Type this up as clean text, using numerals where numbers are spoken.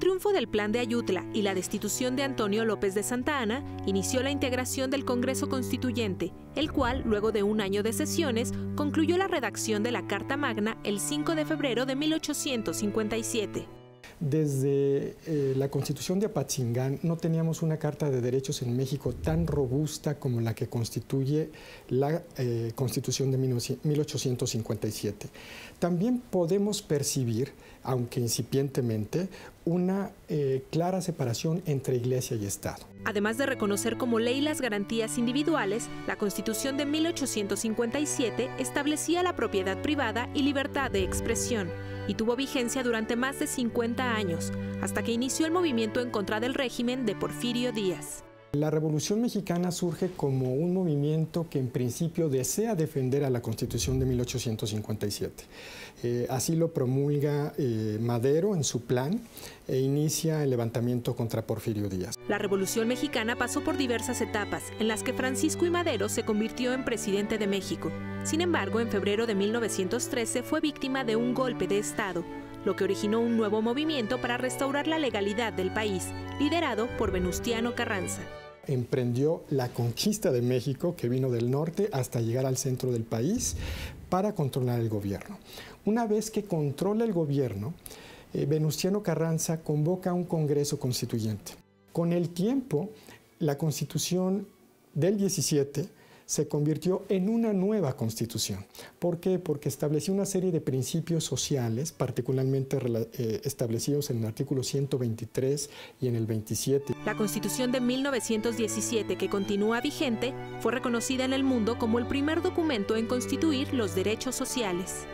triunfo del Plan de Ayutla y la destitución de Antonio López de Santa Anna, inició la integración del Congreso Constituyente, el cual, luego de un año de sesiones, concluyó la redacción de la Carta Magna el 5 de febrero de 1857. Desde la Constitución de Apatzingán no teníamos una Carta de Derechos en México tan robusta como la que constituye la Constitución de 1857. También podemos percibir, aunque incipientemente, una clara separación entre Iglesia y Estado. Además de reconocer como ley las garantías individuales, la Constitución de 1857 establecía la propiedad privada y libertad de expresión, y tuvo vigencia durante más de 50 años, hasta que inició el movimiento en contra del régimen de Porfirio Díaz. La Revolución Mexicana surge como un movimiento que en principio desea defender a la Constitución de 1857. Así lo promulga Madero en su plan e inicia el levantamiento contra Porfirio Díaz. La Revolución Mexicana pasó por diversas etapas, en las que Francisco I. Madero se convirtió en presidente de México. Sin embargo, en febrero de 1913 fue víctima de un golpe de Estado, lo que originó un nuevo movimiento para restaurar la legalidad del país, liderado por Venustiano Carranza. Emprendió la conquista de México, que vino del norte hasta llegar al centro del país, para controlar el gobierno. Una vez que controla el gobierno, Venustiano Carranza convoca un Congreso Constituyente. Con el tiempo, la Constitución del 17 se convirtió en una nueva Constitución. ¿Por qué? Porque estableció una serie de principios sociales, particularmente establecidos en el artículo 123 y en el 27. La Constitución de 1917, que continúa vigente, fue reconocida en el mundo como el primer documento en constituir los derechos sociales.